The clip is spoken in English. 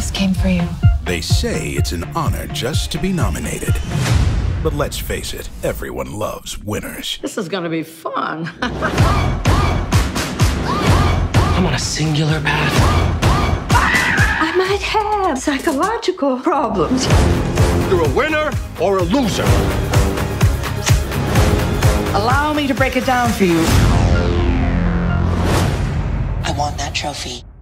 just came for you. They say it's an honor just to be nominated. But let's face it, everyone loves winners. This is gonna be fun. I'm on a singular path. I might have psychological problems. You're a winner or a loser. Allow me to break it down for you. I want that trophy.